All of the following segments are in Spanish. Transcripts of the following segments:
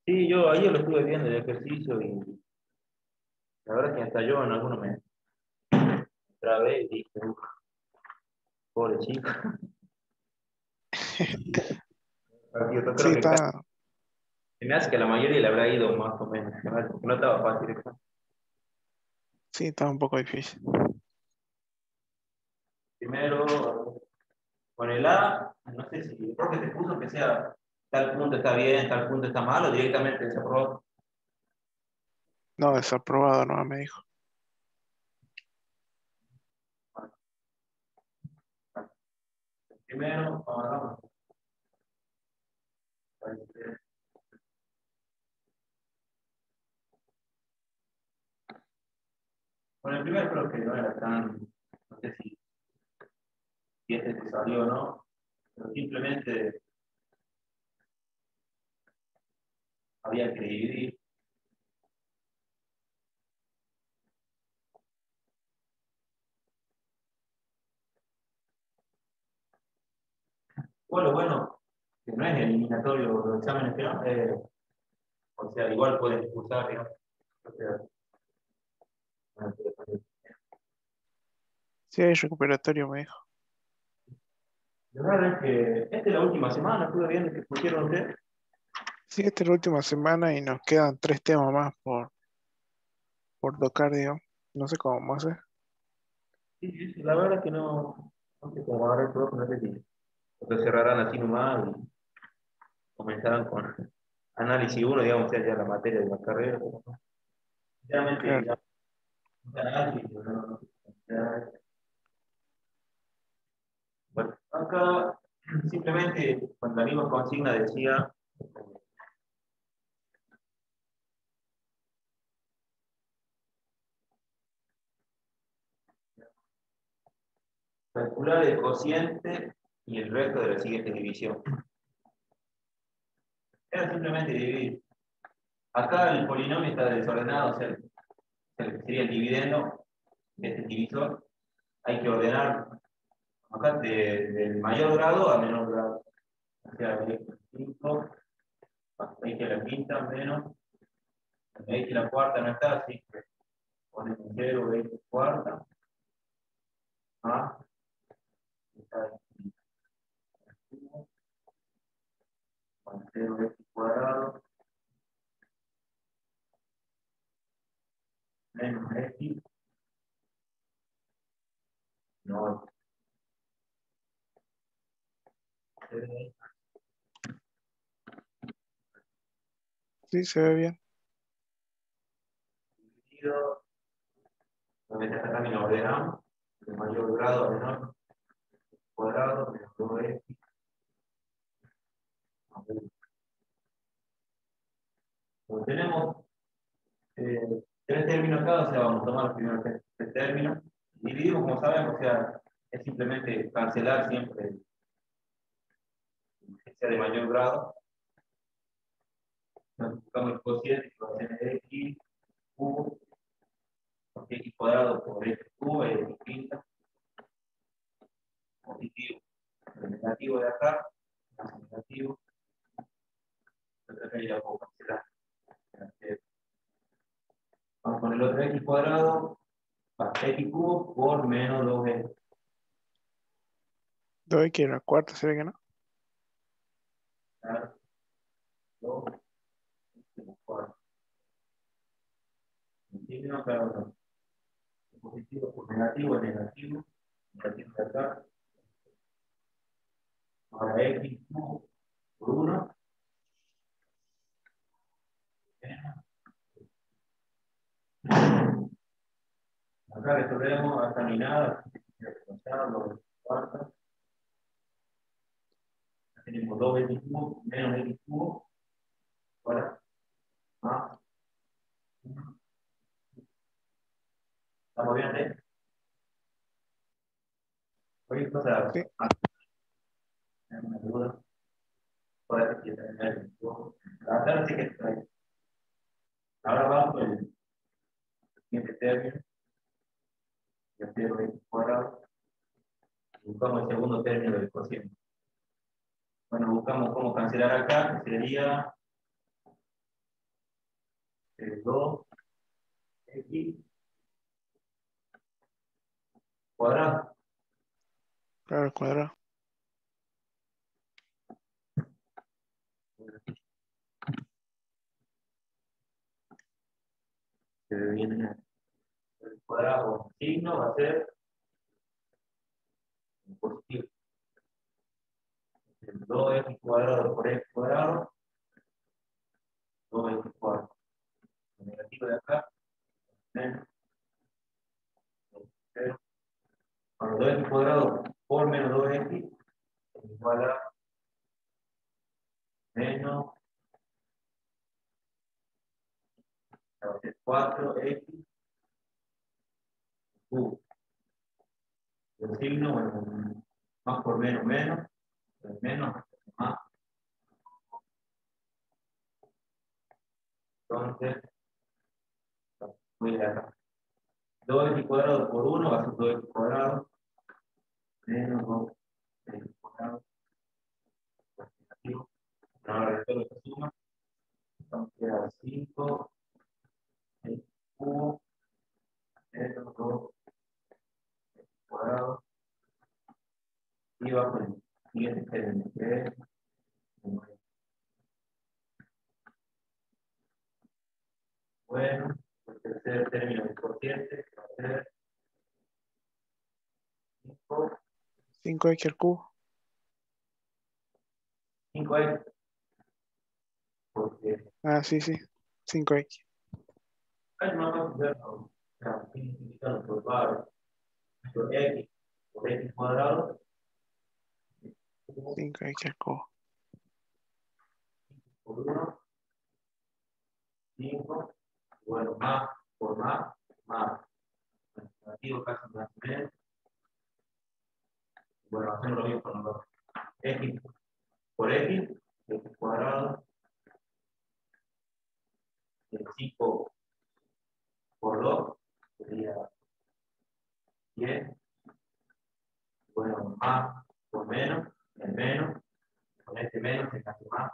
Sí, yo ayer lo estuve viendo el ejercicio y la verdad que hasta yo en alguno me trabé y dije, "Uf, pobre chico". Yo creo Sí, que está, se me hace que la mayoría le habrá ido más o menos, porque no estaba fácil. sí, está un poco difícil. Primero, con el A, no sé si el profe te puso que sea tal punto está bien, tal punto está mal, o directamente se aprobó. No, desaprobado, no, me dijo. Primero, vamos. Bueno, el primero creo que no era tan, no sé si este te salió o no, pero simplemente había que dividir. Bueno, que no es eliminatorio los exámenes finales, o sea, igual puedes expulsar, digamos. O sea, Sí, hay recuperatorio, me dijo. lo raro es que esta es la última semana, estuve viendo que pusieron ustedes. Sí, esta es la última semana y nos quedan 3 temas más por tocar, digo. No sé cómo vamos a hacer. Sí, sí, sí, la verdad es que no sé cómo va a haber el profe, no sé si lo cerrarán así nomás y comenzarán con análisis uno, digamos, sea ya la materia de la carrera. Sinceramente, Claro. ya, análisis, no. Bueno, acá simplemente cuando la misma consigna decía calcular el cociente y el resto de la siguiente división. Era simplemente dividir. Acá el polinomio está desordenado, o sea, sería el dividendo de este divisor. Hay que ordenar acá del mayor grado a menor grado. O sea, de 5, hay que la quinta menos, hay que la cuarta no está, así que ponemos 0, x cuarta, a, está con 0x cuadrado, menos x, no, Sí, se ve bien. dividido, donde está también lo ordenamos, de mayor grado a menor cuadrado, menos 2x. Como tenemos tres términos acá, o sea, vamos a tomar los primeros tres términos, dividimos como sabemos, o sea, es simplemente cancelar siempre que sea de mayor grado. Nos buscamos el cociente, que va a ser x cubo, porque x cuadrado por x cubo es x quinta, positivo. El negativo de acá, más el negativo, entonces acá ya lo puedo cancelar. Vamos con el otro x cuadrado, va x cubo por menos 2x. 2x a la cuarta, se ve que no. Claro, 2, cuarto. Signo, claro, no. Positivo por negativo es negativo, negativo de acá. Ahora x cubo por 1. Acá resolvemos hasta ni nada, lo cuarta. Tenemos 2x cubo menos x cubo, ahora más 1. ¿Estamos bien, eh? Oye, cosa, Sí, una duda, por aquí, ahora sí que está ahí. Ahora vamos con el siguiente término, ya 0x cuadrado, buscamos el segundo término del cociente. Bueno, buscamos cómo cancelar acá, que sería 2x cuadrado. Claro, al cuadrado. Se viene el cuadrado con signo, va a ser positivo. 2x cuadrado por x cuadrado, 2x cuadrado. El negativo de acá, menos 0. Bueno, 2x cuadrado por menos 2x es igual a menos 4x cubo. El signo, bueno, más por menos, menos, menos, más. Entonces, voy a acá. 2x cuadrado por 1 va a ser 2x cuadrado menos 2x cuadrado negativo. Ahora resuelvo esta suma. Entonces queda 5 x cubo menos 2x cuadrado. Y va con el siguiente término que es 9. Bueno, el tercer término del cociente va a ser 5, 5x al cubo. 5x, porque Ah, sí, sí. 5x. hay una más moderna, o sea, significa por bar, x por x cuadrado, 5x al cubo. por 1, 5, bueno, más por más, negativo casi más menos, bueno, hacemos lo mismo con los x por x cuadrado, 5 por 2 sería 10, bueno, más por menos, el menos, con este menos se hace más,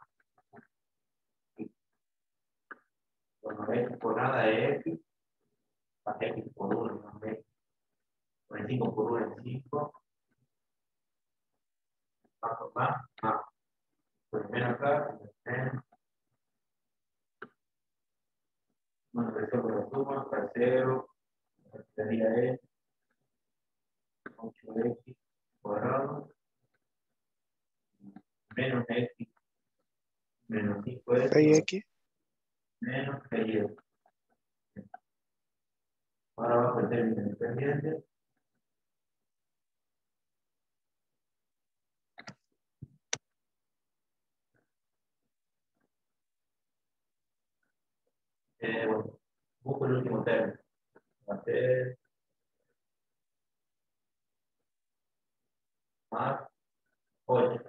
bueno, x por nada es x, más x por 1 más x, con el 5 por 1 es 5, más por más, por el menos acá, menos, bueno, resuelvo la suma, para 0, sería es 8x cuadrado, menos x, menos 5x, 6x. menos 6x. Ahora va a el término independiente. Bueno, busco el último término. Va a ser más 8.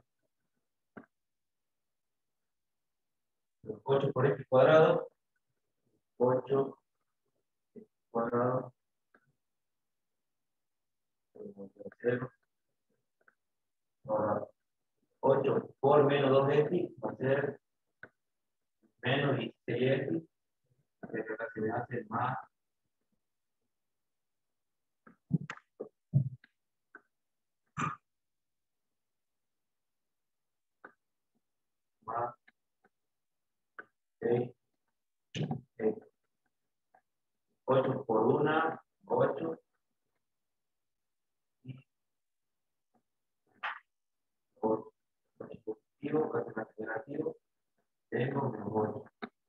8 por x cuadrado. 8 cuadrado. 0. Ahora, 8 por menos 2x va a ser menos 16x. Que acá se me hace más 6. 8 por 1, 8. Y por positivo, casi más negativo, tengo menos 8.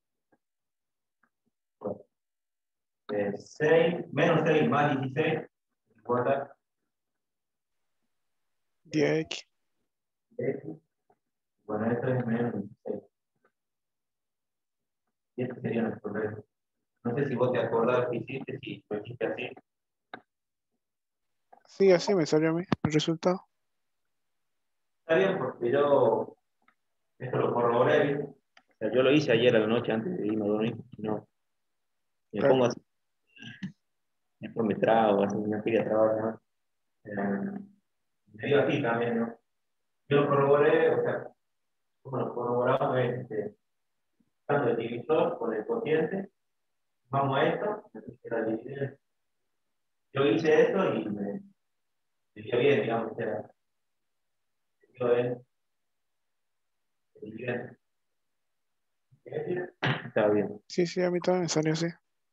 Bueno, 6, menos 6 más 16, igual a 10x. x. Bueno, esto es menos 16. Y este sería nuestro reto. No sé si vos te acordás que hiciste, si lo hiciste así. Sí, así me salió a mí el resultado. Está bien, porque yo esto lo corroboré. O sea, yo lo hice ayer a la noche antes de irme a dormir. No, me Claro. pongo así, después me trago, así me pide trabajo, ¿no? Me digo así también, ¿no? Yo lo corroboré, o sea, como lo corroboramos es tanto el divisor con el cociente Vamos a esto, era dividir. Yo hice esto y me dio bien, digamos, era, dio bien. Está bien. Sí, sí, a mí también me salió así.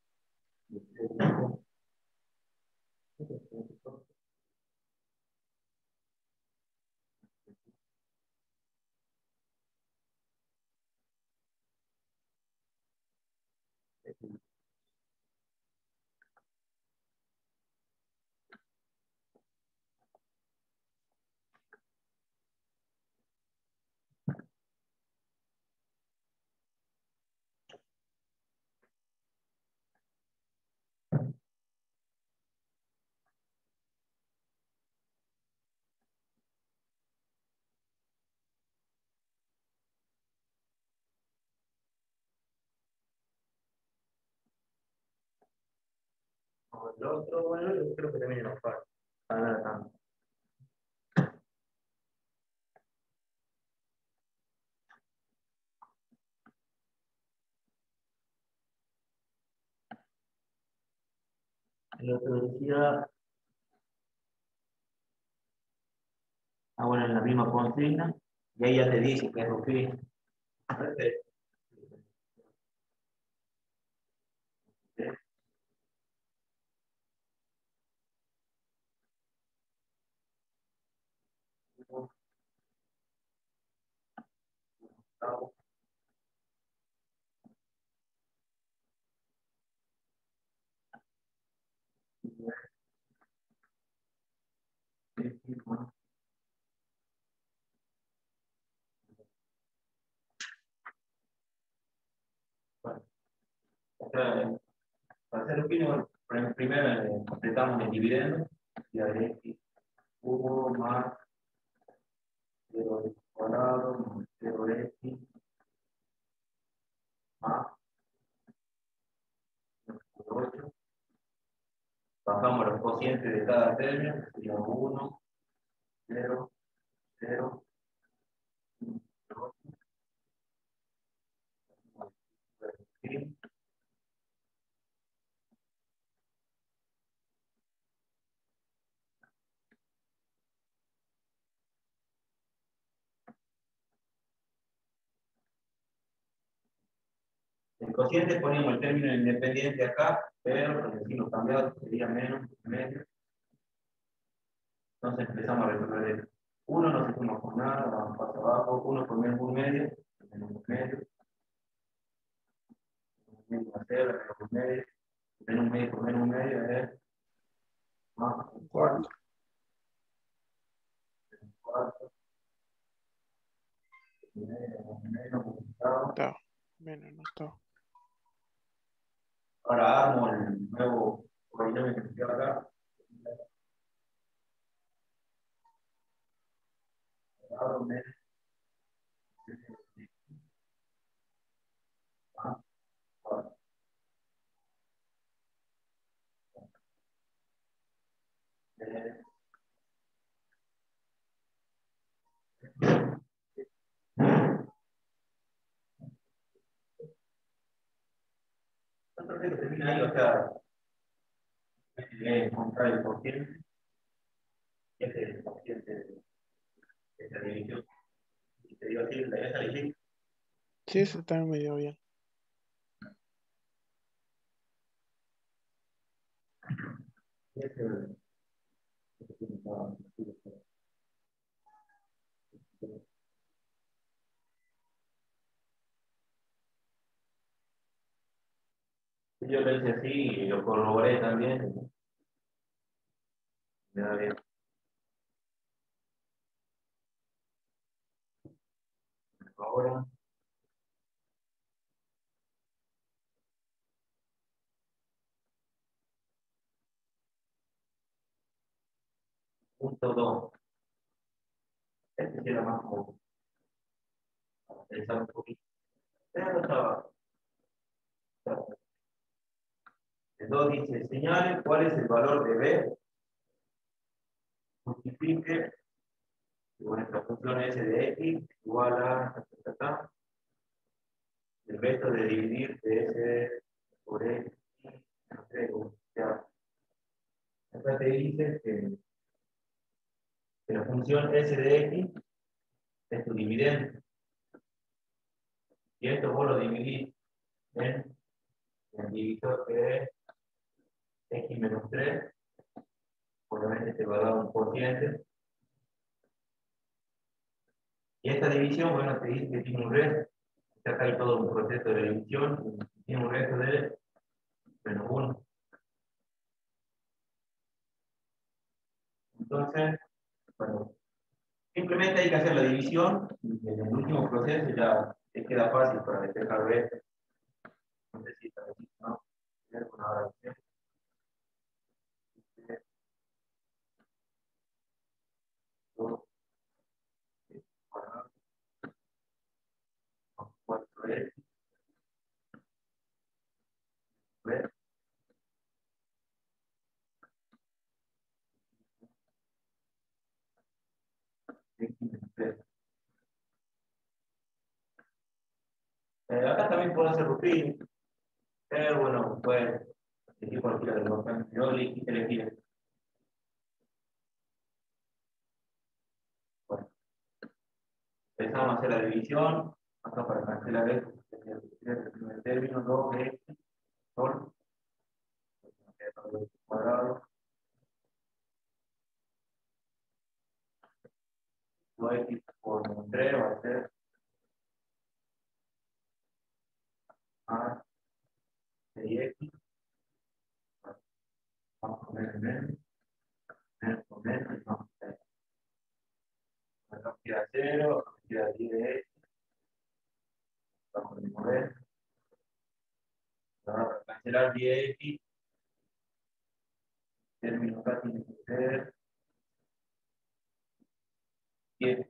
El otro, bueno, yo creo que también nos falta. Nada tanto. El otro decía, bueno, en la misma consigna, y ahí ya te dice que es lo que es. Para hacer lo que primero completamos el dividendo, y ahí hubo más 0 cuadrado más 0x más 8. Bajamos los cocientes de cada término, sería 1, 0, 0, 2, el cociente ponemos el término independiente acá, pero con el signo cambiado sería menos, medio. Entonces empezamos a resolver esto. 1 no se suma con nada, vamos para abajo, 1 por menos 1 medio, menos 1 medio, menos 0, menos 1 medio, menos 1 medio por menos 1 medio es más un Cuarto. cuarto, un cuarto, menos un octavo. Está. Menos, no está. Ahora armo el nuevo polinomio que se queda acá. Abro menos, más, cuarto. Entonces termina ahí, o sea, encontrar el cociente, este es el cociente de esta división. Y te digo así, la esa división. Sí, ese también me dio bien. Yo lo hice así y lo corroboré también. Me da bien. Ahora, punto 2. Este sí era más como para pensar un poquito. Pero estaba. El 2 dice, señale cuál es el valor de B, multiplique, y nuestra función S de X igual a el resto de dividir de S por X función S de X es tu dividendo. Y esto vos lo dividís en el divisor que es X menos 3. Obviamente te va a dar un cociente. Y esta división, bueno, te dice que tiene un resto. Acá hay todo un proceso de división. Tiene un resto de menos 1. Entonces, bueno, simplemente hay que hacer la división. Y en el último proceso ya te queda fácil para despejar resto. No sé si está así, ¿no? Una hora de tiempo. 4x, acá también puedo hacer routine, pero bueno, puedes elegir cualquiera de los dos. Yo elegí. Bueno, empezamos a hacer la división. Acá para cancelar esto, el primer término, 2x por cuadrado, 2x por 3 va a ser más 6x. Vamos a poner menos, por menos, y vamos a ver. Acá queda 0, acá queda 10x. Vamos a remover. Ahora para cancelar 10x, término acá tiene que ser 10x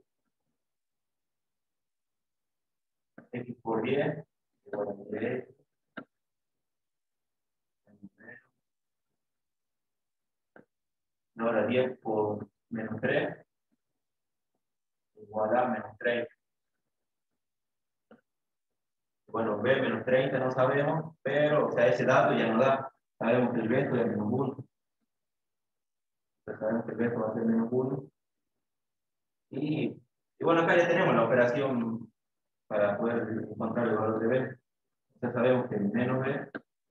por 10, igual a 10. Ahora 10 por menos 3 igual a menos 30. Bueno, B menos 30 no sabemos, pero o sea, ese dato ya nos da. Sabemos que el resto es menos 1. Entonces sabemos que el resto va a ser menos 1. Y bueno, acá ya tenemos la operación para poder encontrar el valor de B. Ya sabemos que menos B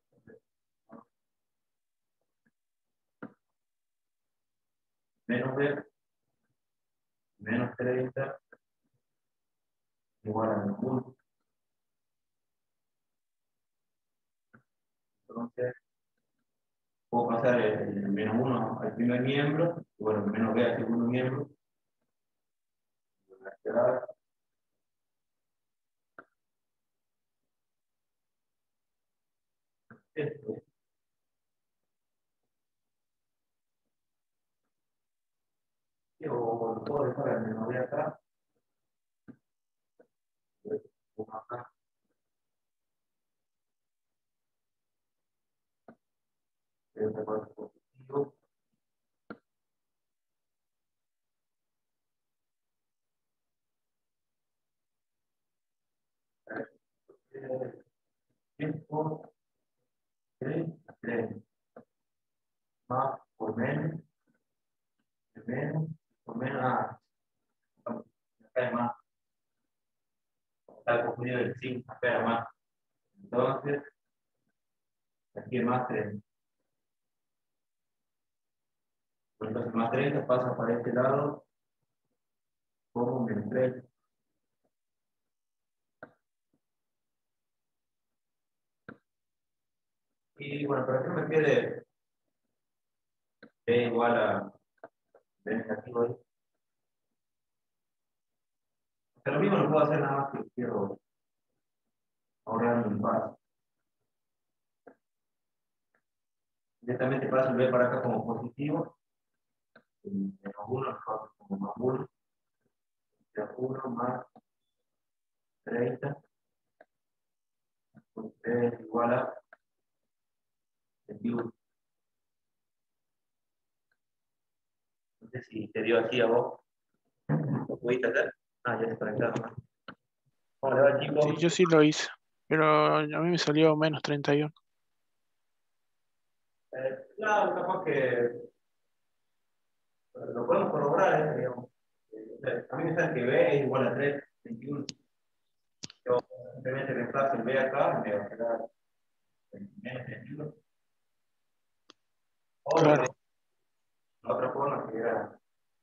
menos 30 igual a menos 1. Entonces, puedo pasar el menos 1 al primer miembro, y bueno, el menos B al segundo miembro. Esto. Yo puedo dejar el menos B acá. Pongo acá. Este positivo. Tiempo 3, 3. Más por menos, por menos, acá hay más. Está confundido el 5, acá era más. Entonces, aquí es más 3. Entonces, más 30 pasa para este lado como menos 3. Y bueno, para que no me quede B igual a B negativo ahí. O sea, lo mismo lo puedo hacer nada más que quiero ahorrar un paso. Directamente paso el B para acá como positivo. El menos 1 lo paso como más 1. 1 más 30. Pues es igual a 21. No sé si te dio así a vos. ¿Lo pudiste hacer? Ah, ya se conectaron. ¿Cómo le va, chicos? Sí, yo sí lo hice, pero a mí me salió menos 31. Claro, capaz que lo podemos corroborar, digamos. A mí me sale que B es igual a 3, 21. Yo simplemente reemplazo el B acá, me va a quedar menos 21. O Claro, la otra forma que era,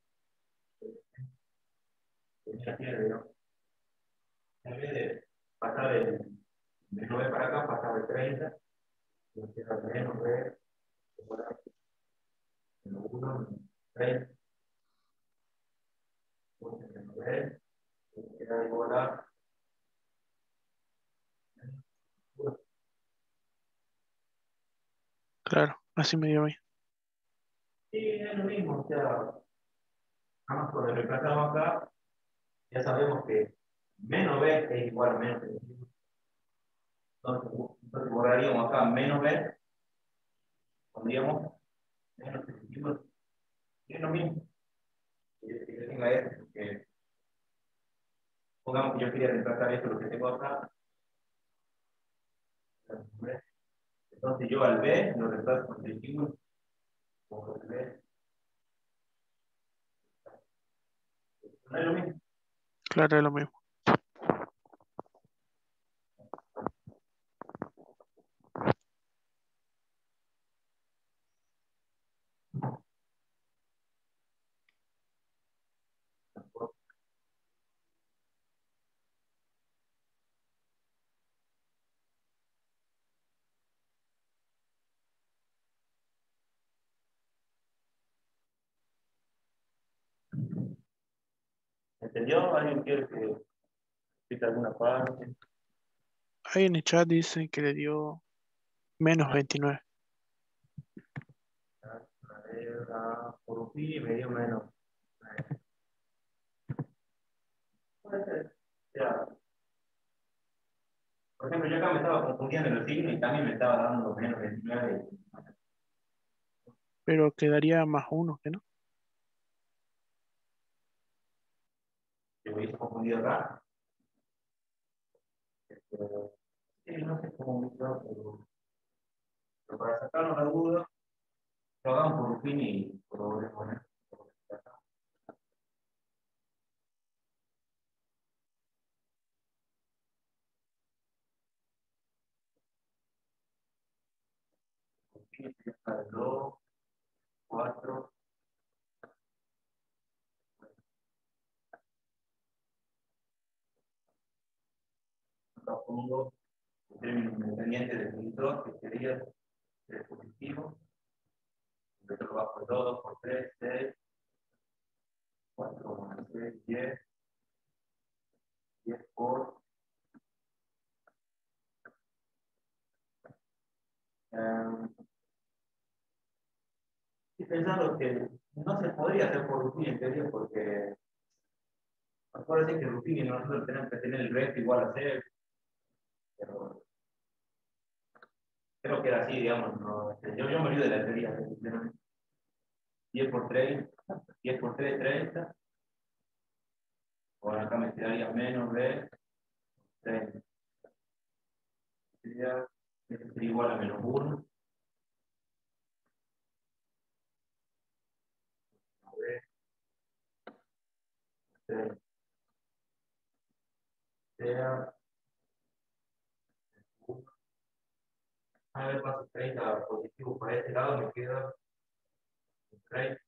tenía pierde, ¿no? En vez de pasar de 9 para acá, pasar de 30, me queda menos B, igual a 1, 30, menos B, me queda igual a 1. claro, así me dio a mí. Sí, es lo mismo, o sea, nada más por el reemplazado acá, ya sabemos que menos B es igual a menos 21. Entonces borraríamos acá menos B, pondríamos menos 21. Es lo mismo. Que yo tenga esto, porque pongamos que yo quería reemplazar esto, lo que tengo acá. Entonces yo al B lo reemplazo con 21, pongo el B. No es lo mismo. Claro, es lo mismo. ¿Entendió? ¿Alguien quiere que explique alguna parte? Ahí en el chat dicen que le dio menos 29. A ver, por un pi me dio menos. Puede ser. O sea, por ejemplo, yo acá me estaba confundiendo los signos y también me estaba dando menos 29. Pero quedaría más uno, ¿que no? Yo me hice confundido acá. Sí, no sé cómo me quedó, pero para sacarnos la duda, lo hagamos por un fin y probemos. Por 2, 4, acá pongo el término independiente del filtro, que sería 3 positivo. Yo lo bajo 2 por 3, 6, 4 más 6, 10, 10 por. Estoy pensando que no se podría hacer por Ruffini en teoría, porque acuérdense que Ruffini nosotros tenemos que tener el resto igual a 0, pero creo que era así, digamos. No, yo me olvido de la teoría. 10 por 3, 10 por 3, 30. Bueno, acá me quedaría menos de 30. Sería, esto sería igual a menos 1. A ver, 30. Sea 1. A ver, paso 30 positivo para este lado, me queda 30.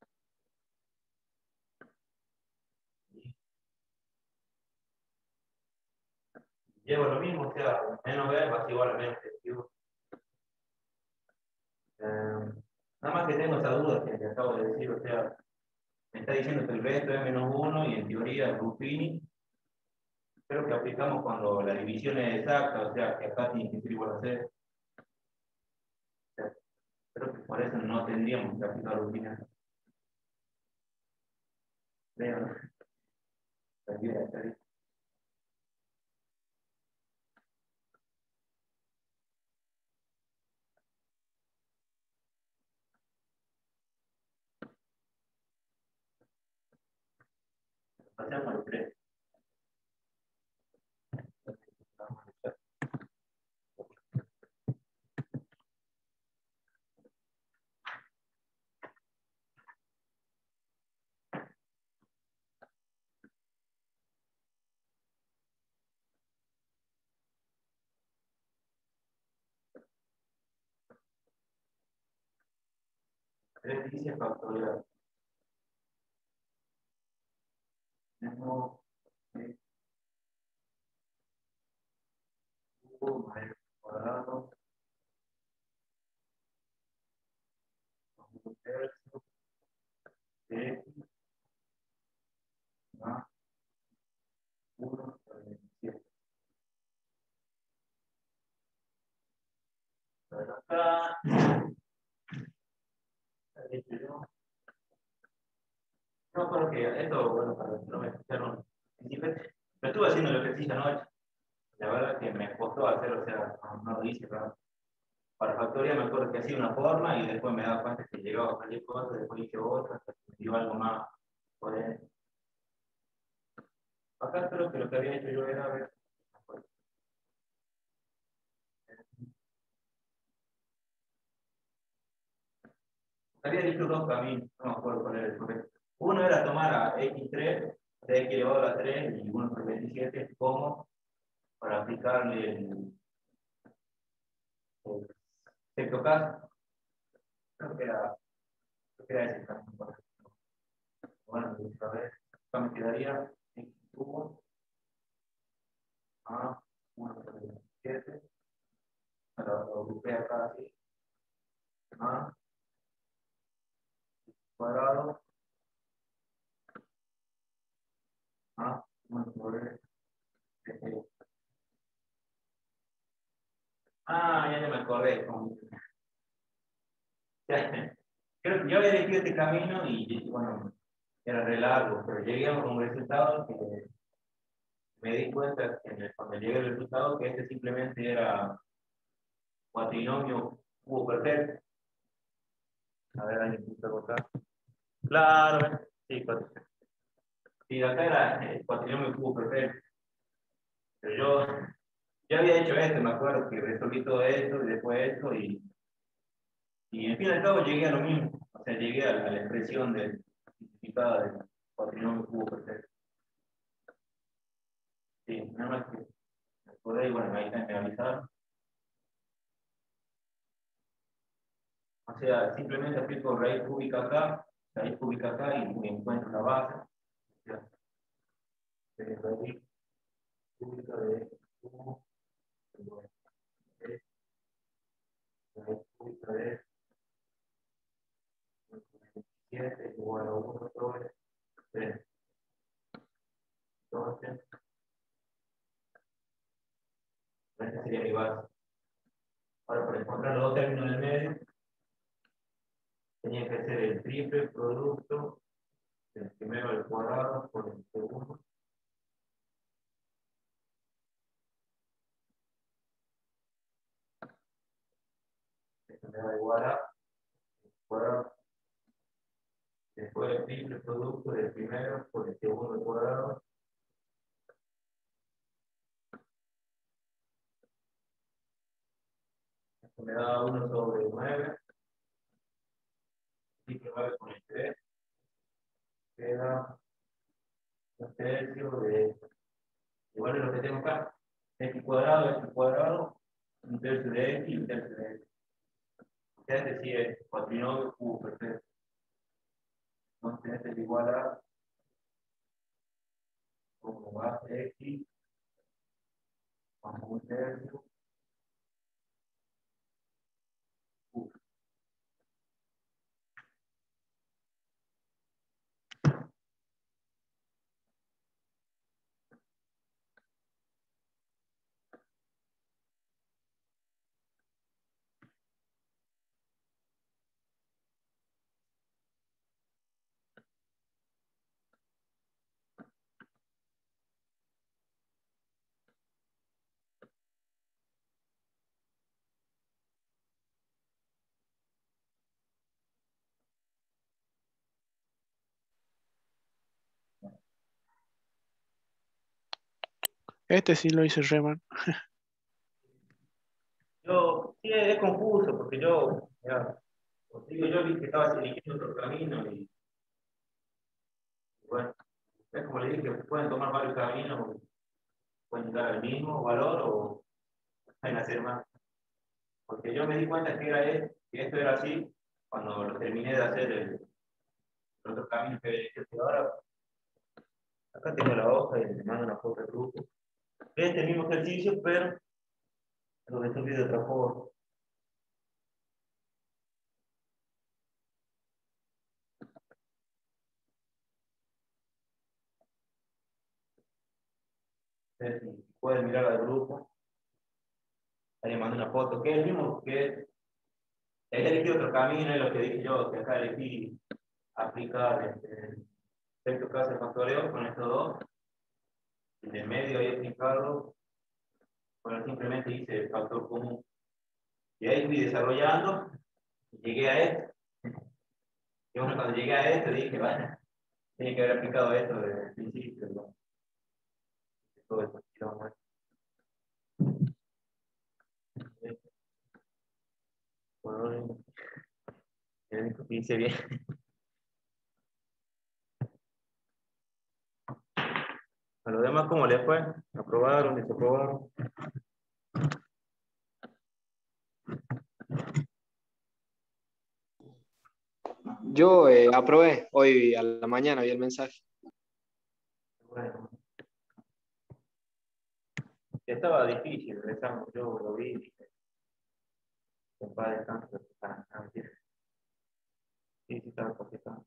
Y llevo lo mismo, o sea, menos b va a ser igual a menos 31. Nada más que tengo esa duda que acabo de decir, o sea, me está diciendo que el resto es menos 1 y en teoría Ruffini, pero que aplicamos cuando la división es exacta, o sea, que acá tiene que ser igual a 0. O sea, creo que por eso no tendríamos que aplicar Ruffini. Veo, ¿no? Está bien. Pasemos al 3. 3 dice factorial. Tenemos cubo más x cuadrado más 1/3 de x más 1 sobre 27. Pero acá, no, porque esto, bueno, para los que no me escucharon, lo estuve haciendo el ejercicio anoche. La verdad que me costó hacerlo, o sea, no lo hice, pero para factoría me acuerdo que hacía una forma y después me daba cuenta que llegaba a cualquier cosa, después hice otra, hasta que me dio algo más. Por ejemplo. Acá creo que lo que había hecho yo era ver. Había dicho 2 caminos, no me acuerdo cuál era el correcto. Uno era tomar a x3, de x elevado a la 3 y 1 por 27 como para aplicarle el sexto caso. Creo que era ese camino correcto. Bueno, a ver, acá me quedaría x cubo a 1 por 27. Lo agrupé acá así. A cuadrado a 1 por ya me acordé. Creo que yo había elegido este camino y bueno, era re largo, pero llegué a un resultado que me di cuenta cuando llegué al resultado que este simplemente era cuatrinomio cubo perfecto. A ver, hay un punto acá. Claro, sí, sí, acá era el cuatrinomio cubo perfecto. Pero yo había hecho esto, me acuerdo que resolví todo esto y después esto y en fin y al cabo llegué a lo mismo. O sea, llegué a la expresión simplificada del cuatrinomio cubo perfecto. Sí, nada más que por ahí, bueno, ahí está en realizar. O sea, simplemente aplico raíz cúbica acá y me encuentro la base. O sea, raíz cúbica de cubo, raíz cúbica de 27 igual a 1 sobre 3. Entonces, esta sería mi base. Ahora, para encontrar los dos términos del medio, tenía que hacer el triple producto del primero al cuadrado por el segundo. Esto me da igual a cuadrado. Después el triple producto del primero por el segundo al cuadrado. Esto me da 1 sobre 9. Triple 9 con el 3. Queda 1/3 de, igual es lo que tengo acá, x cuadrado, 1/3 de x y 1/3 de x. Este sí es cuatrinomio cubo perfecto. Entonces este es igual a como base x más 1/3 cubo. Este sí lo hice re mal. Sí, es confuso porque como digo, yo vi que estaba eligiendo otro camino y bueno, es como le dije, pueden tomar varios caminos, pueden llegar al mismo valor o pueden hacer más. Porque yo me di cuenta que esto era así, cuando lo terminé de hacer el otro camino que había hecho hasta ahora, acá tengo la hoja y le mando una foto al grupo. Este mismo ejercicio, pero lo resolví de otra forma. Si pueden mirar al grupo, ahí le mando una foto, que es el mismo que él elegí otro camino, es lo que dije yo, que acá elegí aplicar sexto caso de factoreo con estos dos. En el medio he aplicado, bueno, simplemente hice el factor común. Y ahí fui desarrollando, y llegué a esto. Y bueno, cuando llegué a esto dije, bueno, tenía que haber aplicado esto desde el principio, ¿no? Todo esto, bueno. Bueno, hice bien. A los demás, ¿cómo les fue? ¿Aprobaron? ¿Desaprobaron? Yo aprobé hoy a la mañana, vi el mensaje. Bueno, estaba difícil el examen, yo lo vi y dije, compadre, descanso, sí, sí, estaba complicado.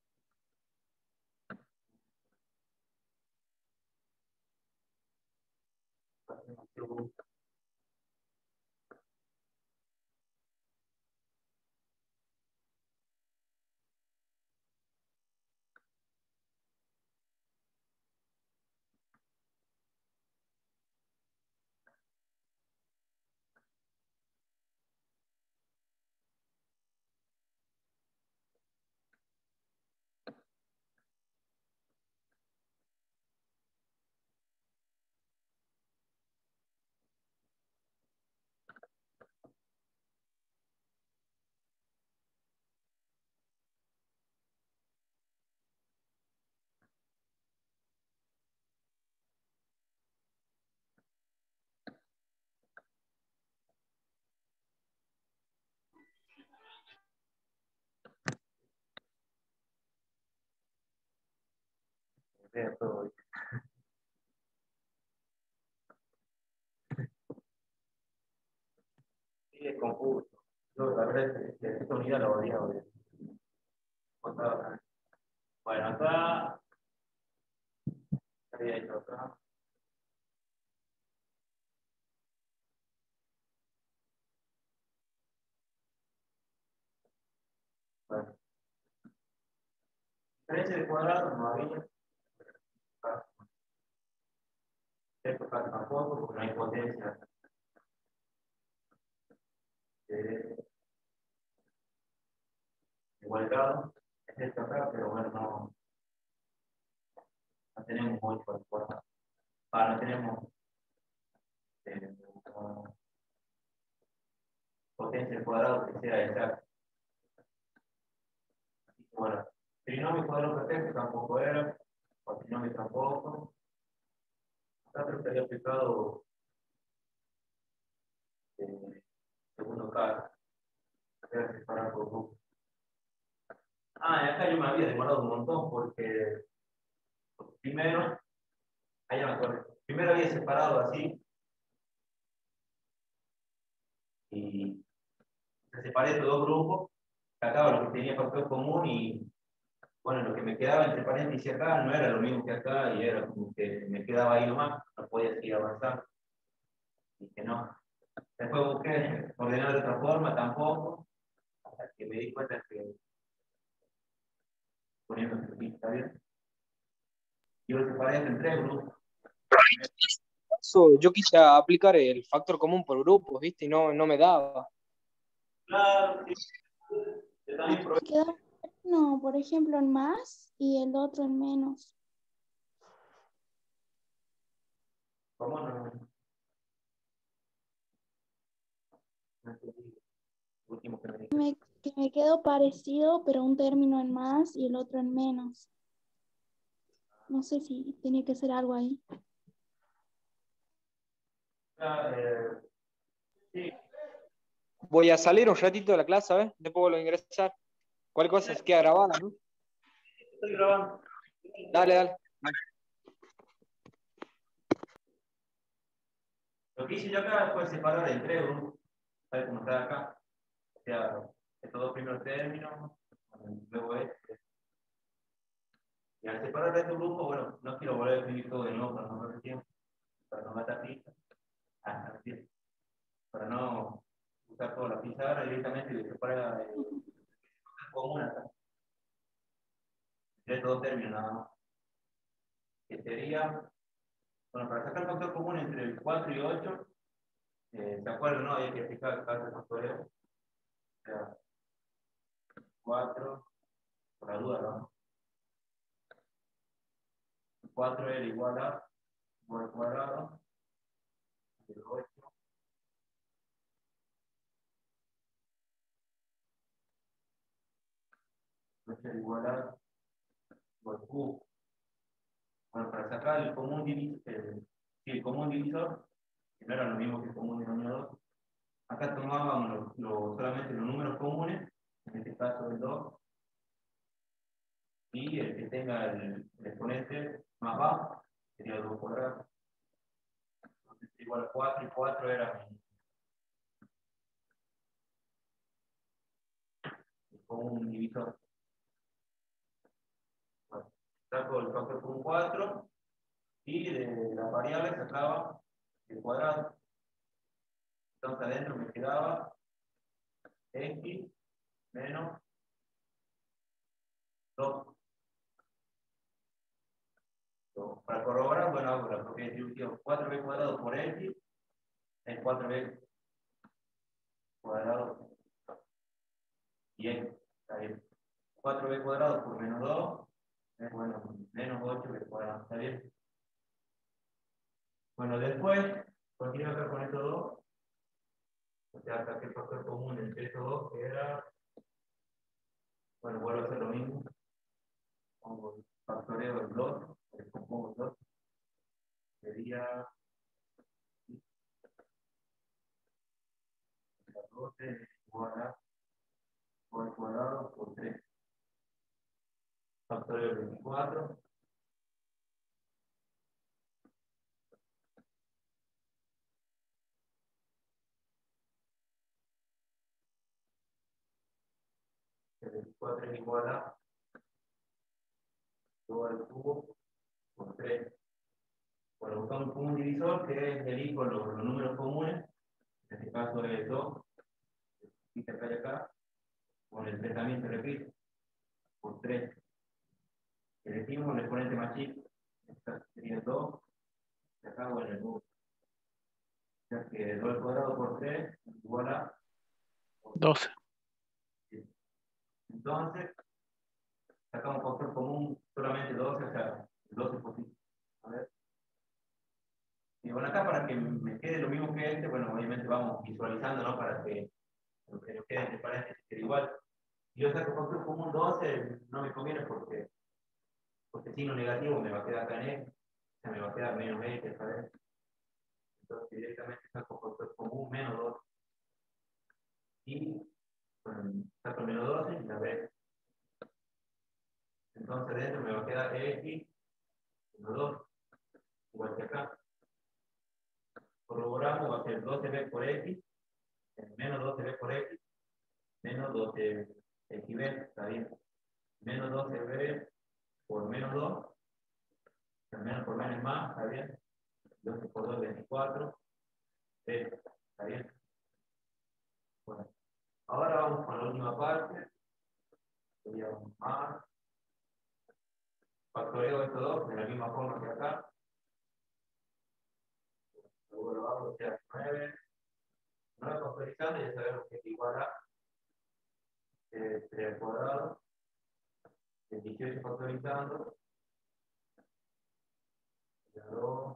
Todo. Sí, es confuso. Yo, la verdad, es que esta unidad la odiaba. Bueno, acá, había hecho acá. Bueno, diferencia de cuadrado no había. Esto acá tampoco, porque no hay potencia de igualdad. Es esto acá, pero bueno, no tenemos mucho de cuadrado. No tenemos eh, potencia al cuadrado que sea exacta. Bueno, trinomio cuadrado perfecto tampoco era, trinomio tampoco. Acá creo que había aplicado segundo caso, era separar por grupo. Y acá yo me había demorado un montón porque primero, allá me acuerdo, primero había separado así y separé estos dos grupos, sacaba lo que tenía factor común y bueno, lo que me quedaba entre paréntesis acá no era lo mismo que acá y era como que me quedaba ahí nomás, no podía seguir avanzando. Y que no. Después busqué ordenar de otra forma, tampoco, hasta que me di cuenta que poniendo que está bien. Yo lo separé en tres grupos. Yo quise aplicar el factor común por grupos, ¿viste? Y no me daba. Claro, sí. Yo también Me quedó uno, por ejemplo, en más y el otro en menos. ¿Cómo no? Último que me dije. Que me quedó parecido, pero un término en más y el otro en menos. No sé si tiene que ser algo ahí. Sí. Voy a salir un ratito de la clase, ¿ves? Después vuelvo a ingresar. ¿Cuál cosa se queda grabada, no? Estoy grabando. Dale, dale. Lo que hice yo acá fue separar en tres grupos, tal como está acá. O sea, estos dos primeros términos, luego este. Y al separar estos grupos, bueno, no quiero volver a escribir todo de nuevo para no perder tiempo, para no matar pistas, para no usar toda la pizarra directamente y separar común acá. De estos dos términos nada más. Que sería, bueno, para sacar el factor común entre el 4 y 8, ¿se acuerdan, no? Hay que aplicar el caso de factoreo. O sea, 4, por la duda, ¿no? 4 era igual a 4 al cuadrado, el 8, era igual a 2 cubo. Bueno, para sacar el común divisor, el común divisor, que no era lo mismo que el común denominador, acá tomábamos solamente los números comunes, en este caso el 2, y el que tenga el exponente más bajo sería el 2 cuadrado. Entonces igual a 4 y 4 era como un divisor. Bueno, saco el factor común 4 y de las variables sacaba el cuadrado. Entonces adentro me quedaba x menos 2. Para corroborar, bueno, hago la propia distribución 4b cuadrado por x es 4b cuadrado y x. Está bien. 4b cuadrado por menos 2 es, bueno, menos 8b cuadrado. ¿Está bien? Bueno, después, continúo acá con estos dos. O sea, saqué el factor común entre estos dos, que era, bueno, vuelvo a hacer lo mismo. Pongo el factoreo del 2, compongo el 2, sería 12 igual a por el cuadrado por 3. Factoreo del 24. El 24 es igual a todo al cubo por 3. Bueno, buscamos un común divisor que es el con los números comunes. En este caso es 2. Y acá y acá. Con el 3 también se repite. Por 3. Elegimos el exponente más chico. Esta sería el 2. Y acá, bueno, el 2. O sea que 2 al cuadrado por 3 es igual a 12. Entonces, sacamos factor común solamente 12, o sea, 12 posible. A ver. Y bueno, acá para que me quede lo mismo que este, bueno, obviamente vamos visualizando, ¿no? Para que lo que nos quede entre paréntesis quede igual. Si yo saco factor común 12, no me conviene porque signo negativo me va a quedar acá en X, o sea, me va a quedar menos X, ¿sabes? Entonces directamente saco factor común menos 12. Y bueno, saco menos 12 y la B. Entonces dentro me va a quedar X menos 2, igual que acá. Corroboramos, va a ser 12b por x, menos 12b por x, menos 12xb, está bien. Menos 12b por menos 2, el menos por menos más, está bien. 12 por 2, 24, b, está bien. Bueno, ahora vamos con la última parte, sería un más, factoreo estos dos de la misma forma que acá. Luego lo hago, o sea, 9 factorizando, ya sabemos que es igual a 3 al cuadrado, 18 factorizando, 2,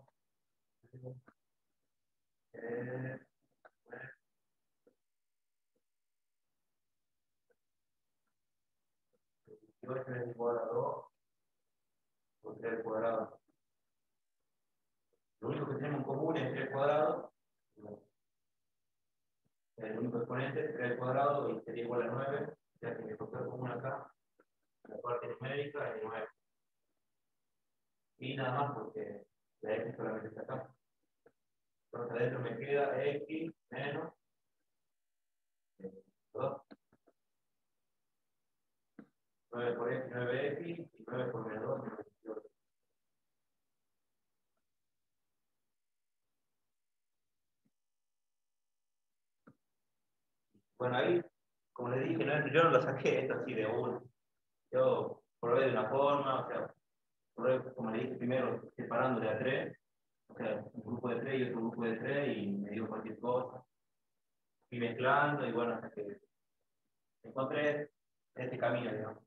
18 es igual a 2 por 3 al cuadrado. Lo único que tenemos en común es 3 cuadrados. El único exponente es 3 al cuadrado y sería igual a 9. O sea que mi factor común acá, la parte numérica es 9. Y nada más porque la x solamente está acá. Entonces adentro me queda x menos 2. 9 por x, 9x, y 9 por menos 2, menos 18. Bueno, ahí, como le dije, yo no lo saqué esto así de uno. Yo probé de una forma, o sea, probé, como le dije primero, separando de a 3, o sea, un grupo de 3 y otro grupo de 3, y me dio cualquier cosa. Fui mezclando, y bueno, hasta que encontré este camino, digamos.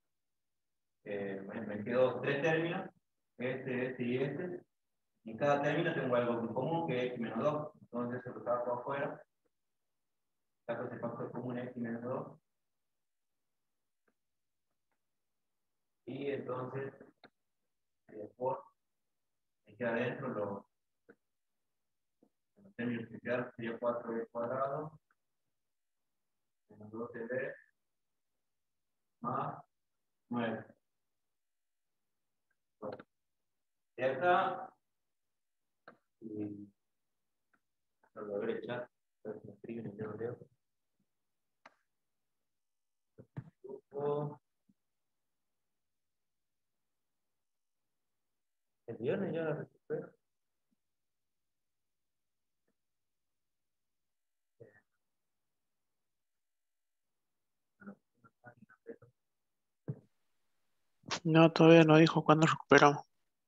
Me quedó 3 términos, este y este. Y en cada término tengo algo en común que es x menos 2. Entonces se lo saco afuera. Saco ese factor común x menos 2. Y entonces, por me queda adentro los términos que quedan sería 4b cuadrado menos 12b más 9. Bueno, de acá, y lo logré echar, pero me escriben y yo lo leo. Grupo. El viernes ya la recupero. No, todavía no dijo cuándo recuperamos.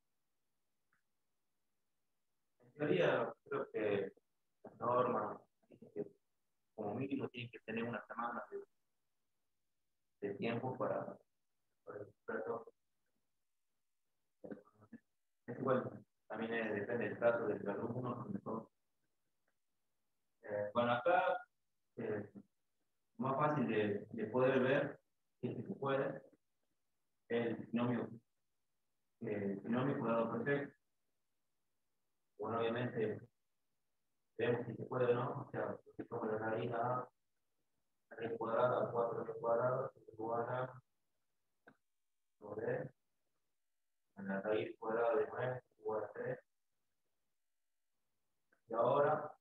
En teoría, creo que las normas dicen que como mínimo tienen que tener una semana de tiempo para recuperar todo. Es igual, también depende del caso del alumno. Bueno, acá más fácil de poder ver, si es que se puede, el binomio cuadrado perfecto. Bueno, obviamente vemos si se puede o no, o sea, si como la raíz a raíz cuadrada a 4 cuadrado es igual a sobre la raíz cuadrada de 9 es igual a 3. Y ahora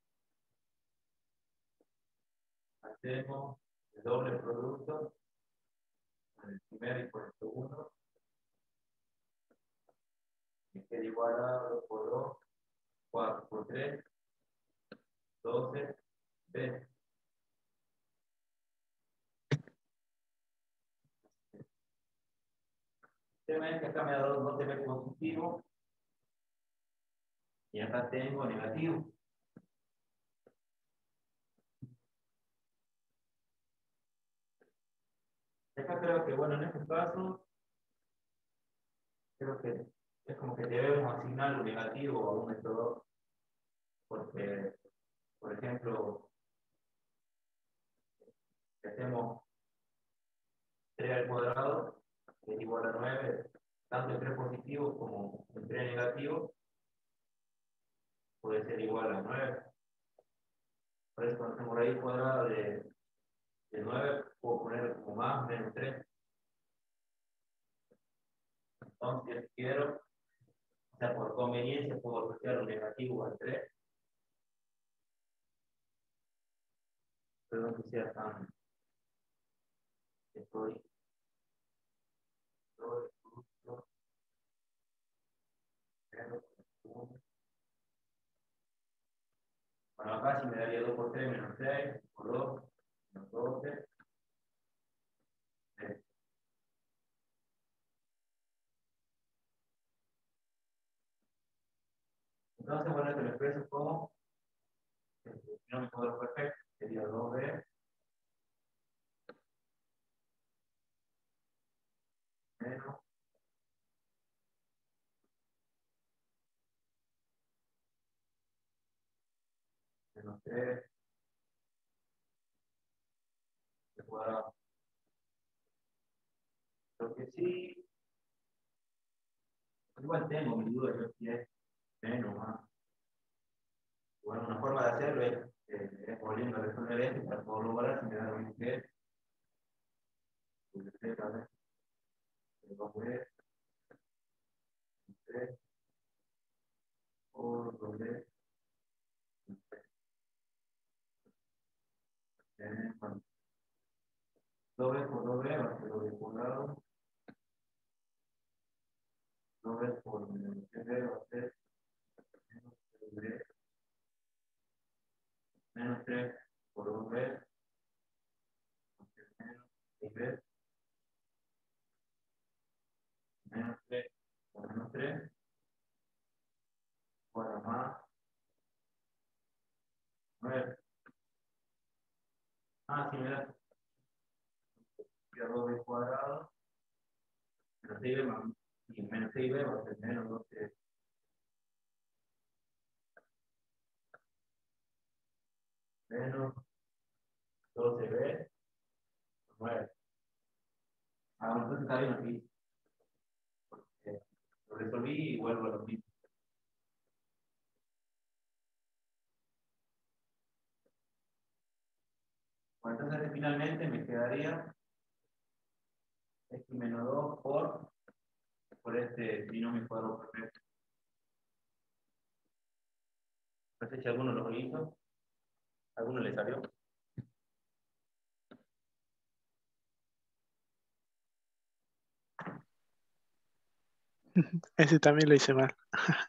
hacemos el doble producto con el primero y por el segundo, que queda igual a 2 por 2, 4 por 3, 12, 3. Simplemente acá me ha dado 2b positivo y acá tengo negativo. Acá creo que, bueno, en este caso, creo que es como que debemos asignar lo negativo a un método, porque, por ejemplo, si hacemos 3 al cuadrado, que es igual a 9, tanto el 3 positivo como el 3 negativo, puede ser igual a 9. Por eso cuando hacemos raíz cuadrada de 9, puedo poner como más menos 3. Entonces, si quiero, o sea, por conveniencia puedo asociar lo negativo al 3, pero no que sea tan... Estoy bueno, acá si me daría 2 por 3 menos 6, por 2, menos 12. 3. Entonces, bueno, esto lo expreso como no me puedo perfecto, sería 2b menos 3 de cuadrado. Lo que sí, igual tengo mi duda yo si es menos más. Bueno, una forma de hacerlo es volviendo a resolver esto para poder lograr si me da lo mismo que es. 3 doble, 3 por doble, bueno, doble por doble va a ser doble cuadrado, doble por menos 3 va a ser menos 3 por doble, va a ser menos 6b, menos 3 por menos 3, ahora más 9. Sí, mira, doble cuadrado, menos 6b más, y menos 6b va a ser menos 12, menos 12b, 9. Bueno, entonces está bien aquí. Lo resolví y vuelvo a lo mismo. Bueno, entonces finalmente me quedaría x menos 2 por este binomio cuadrado perfecto. No sé si alguno lo hizo, alguno le salió. Ese también lo hice mal.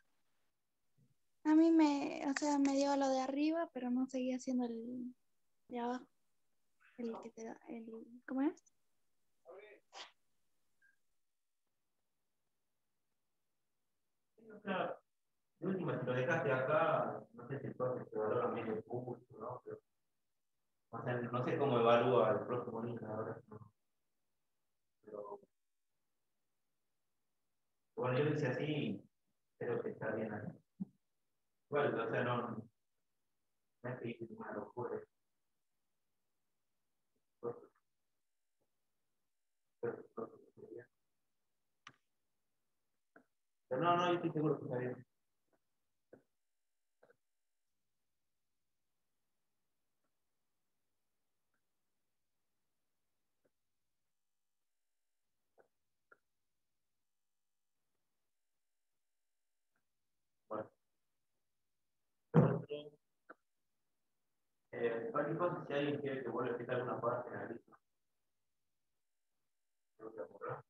A mí o sea, me dio lo de arriba, pero no seguía haciendo el de abajo. El que te da, ¿cómo es? Claro, de última, si lo dejaste acá, no sé si entonces te valora medio punto, ¿no? Pero, o sea, no sé cómo evalúa el próximo niño, la verdad. ¿No? Pero, bueno, yo lo hice así, creo que está bien ahí. Bueno, o sea, no es que hice una locura. Pero no, yo estoy seguro que está bien. Bueno, cualquier cosa, si alguien quiere que vuelva a explicar alguna parte en la lista, creo que acordar.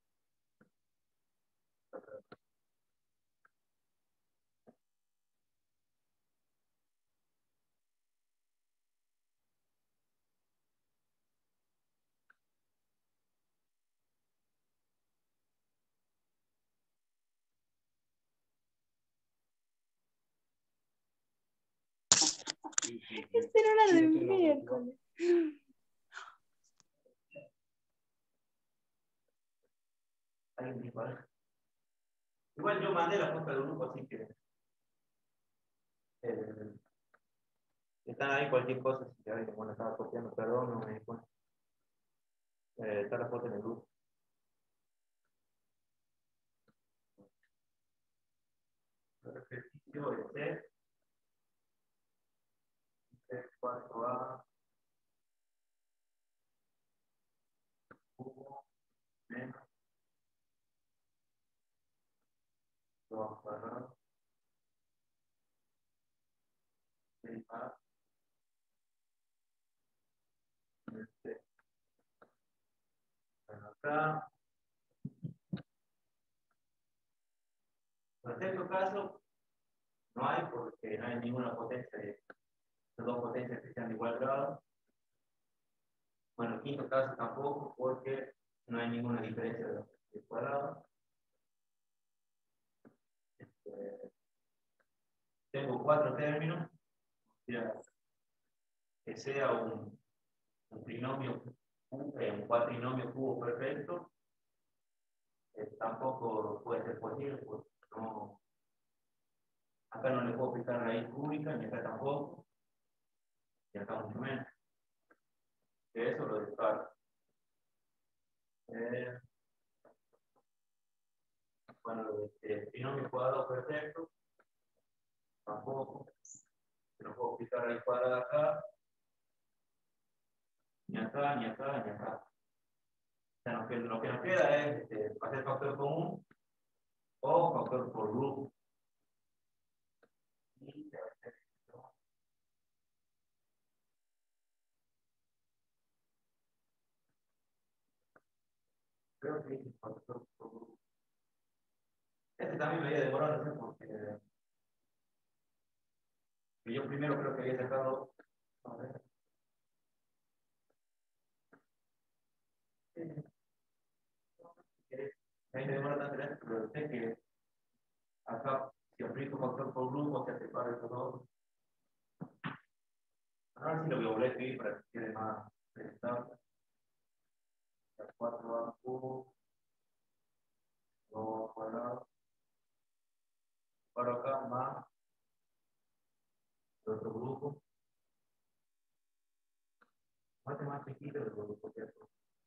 Esta era la de miércoles. ¿Alguien dispara? Igual yo mandé la foto del grupo, así que eh, están ahí cualquier cosa. Si alguien bueno, estaba copiando, perdón, no me di cuenta. Está la foto en el grupo. El ejercicio es C4A cubo menos 2 cuadrado 6A C. Bueno, acá, en este caso, no hay porque no hay ninguna potencia de dos potencias que sean de igual grado. Bueno, en quinto caso tampoco porque no hay ninguna diferencia de cuadrado. Tengo 4 términos, o sea, que sea un trinomio, un cuatrinomio cubo perfecto, tampoco puede ser posible, porque no, acá no le puedo aplicar raíz cúbica, ni acá tampoco, y acá mucho menos. Que eso lo descarto. Bueno, trinomio cuadrado perfecto, tampoco. No puedo aplicar raíz cuadrada acá, ni acá, ni acá, ni acá. sea, lo que nos queda es hacer factor común o factor por grupo. Y creo que es factor por grupo. Este también me había demorado, no sé por qué. Que yo primero creo que había sacado. A ver. Ahí me demora tanto esto, pero sé que acá, si aplico factor por grupo, se separa estos dos. Ahora sí lo voy a volver a escribir para que quede más presentable. 4a cubo, 2 cuadrado, para acá más el otro grupo. Más chiquito del grupo, ¿cierto?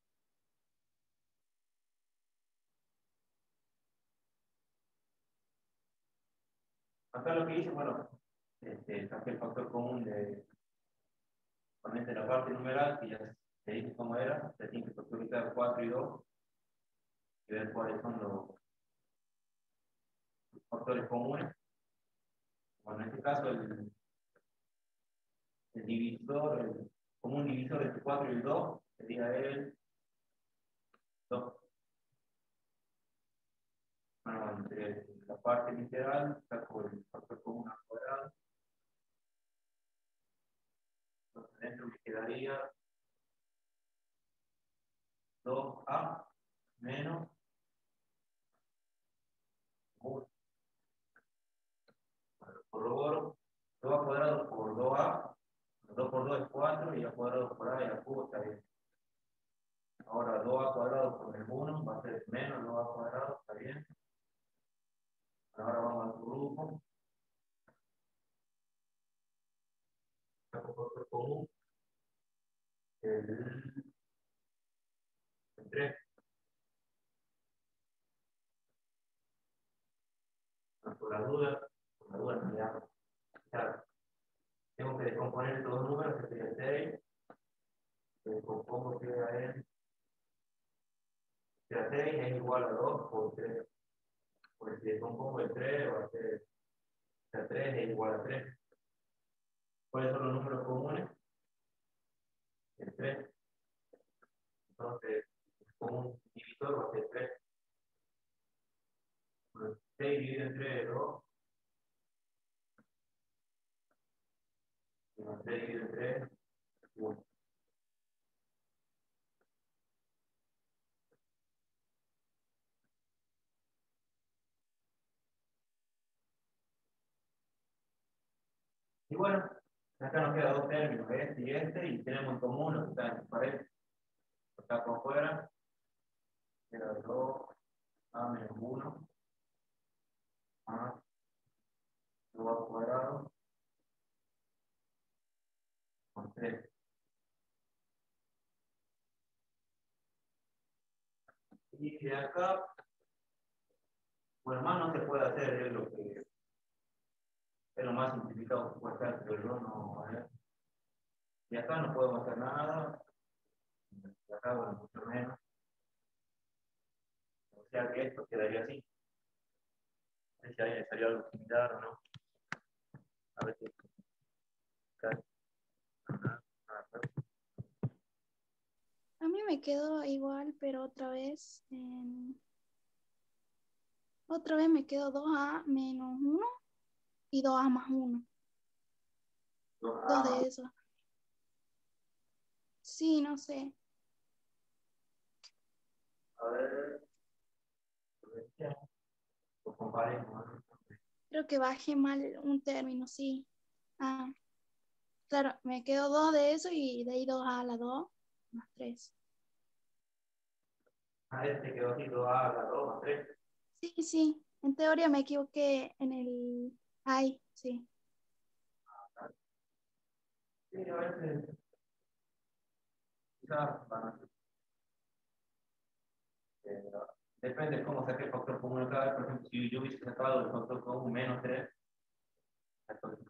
Acá lo que hice, bueno, saqué el factor común de la parte numeral, que ya se dice cómo era, se tiene que factorizar 4 y 2, y ver cuáles son los factores comunes. Bueno, en este caso, el divisor, el común divisor entre 4 y el 2 sería el 2. Bueno, entre la parte literal, saco el factor común al cuadrado. Entonces, dentro me quedaría 2a menos 1. Bueno, corroboro 2a cuadrado por 2a. 2 por 2 es 4 y a cuadrado por a y a cubo está bien. Ahora 2a cuadrado por el 1 va a ser menos 2a cuadrado, está bien. Ahora vamos al grupo. Saco factor común. El 3. Por la duda no le hago. Claro, tengo que descomponer estos dos números, que sería 6. Descompongo que en 6 es igual a 2 por 3. Pues si descompongo el 3 va a ser 3 es igual a 3. ¿Cuáles son los números comunes? El 3. Entonces, como un divisor va a ser 3. 6 dividido en 3 es 2. 6 dividido en 3 es 1. Y bueno, acá nos quedan dos términos, este, y tenemos en común los que están en pared. Está por fuera, queda 2a menos 1 más 2a cuadrado con 3. Y de acá, bueno, más no se puede hacer, es lo más simplificado que puede estar, pero yo no, y acá no podemos hacer nada, y acá, bueno, mucho menos. O sea que esto quedaría así. No sé si ahí salió algo similar o no. A ver si. A mí me quedó igual, pero otra vez me quedó 2a menos 1 y 2a más 1. Dos de esos. Sí, no sé. A ver. Pues comparemos, ¿no? Creo que bajé mal un término, sí. Ah, claro, me quedó 2 de eso y de ahí 2a a la 2 más 3. Ah, este quedó así, 2a a la 2 más 3. Sí, sí. En teoría me equivoqué en el. Ay, sí. Sí, a veces. Quizás van a ser. Depende de cómo saque el factor común acá. Por ejemplo, si yo hubiese sacado el factor común menos 3, entonces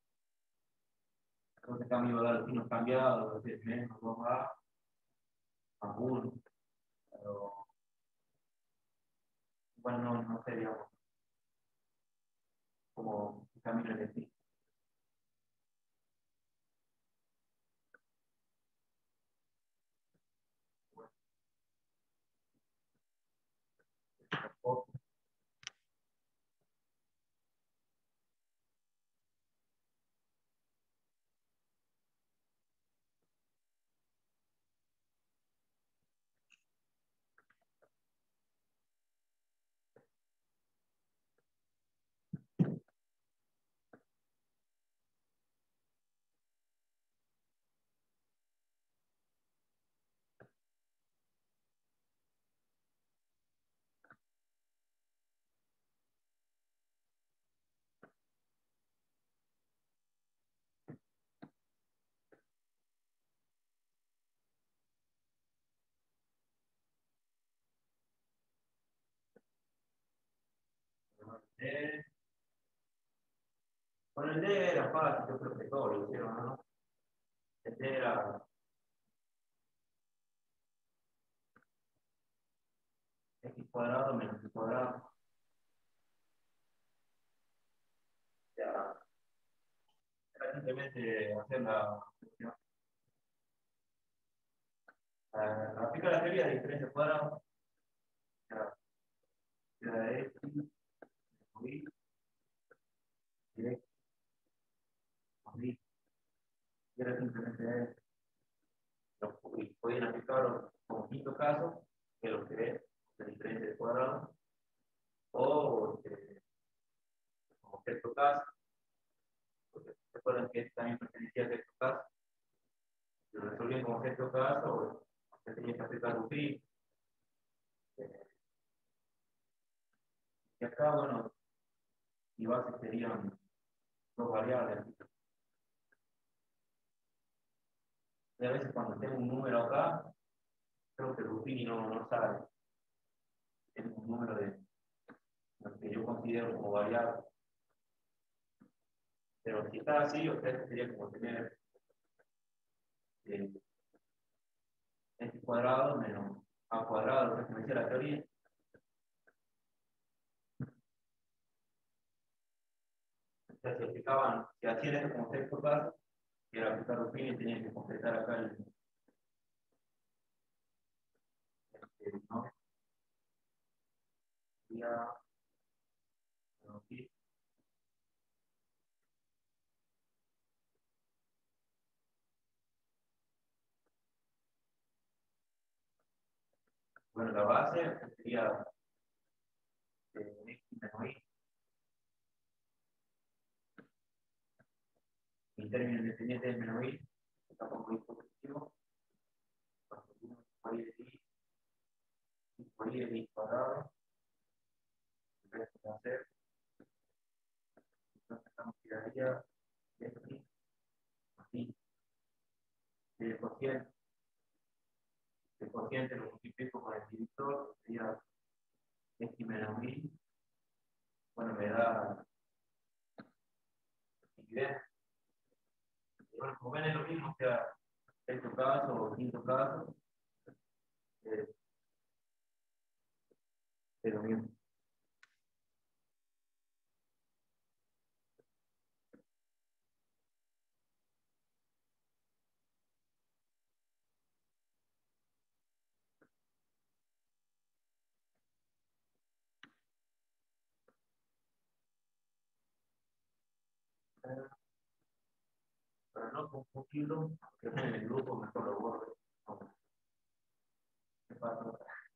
acá me iba a dar los signos cambiados, es menos 2a Cancún, pero bueno, no sé, digamos, como un camino en el sí. Bueno, el D era fácil, yo creo que todos lo hicieron, ¿no? El D era x cuadrado menos y cuadrado. Ya, era simplemente hacer la función. Aplicar la teoría de diferencia cuadrada. Era x, y directo, y era simplemente y pueden aplicarlo como quinto caso, que lo que es la diferencia de cuadrado, o como sexto caso, porque recuerdan que también pertenecía a sexto caso. Si lo resolvían como sexto caso, se tenía que aplicar un fin. Y acá, bueno, mi base serían dos variables. Y a veces cuando tengo un número acá, creo que Ruffini no sabe. Tengo un número de lo que yo considero como variable. Pero si está así, o sea, sería como tener eh, x cuadrado menos a cuadrado, o sea, como decía la teoría. O sea, si aplicaban, si hacían esto como sexto caso, que era aplicar Ruffini, tenían que completar acá ¿no? Sería, bueno, aquí. Bueno, la base sería x menos y. Mi término independiente es menos y, tampoco es positivo. Cuando uno por y de y por y de y cuadrado, el resto va a ser, entonces estamos tiraría esto así, el cociente lo multiplico con el divisor, sería x menos y, bueno, me da liquidez. Bueno, como ven es lo mismo, o sea, sexto caso o quinto caso, eh, es lo mismo. Para no confundirlo, que en el grupo mejor lo borro. ¿Qué pasa?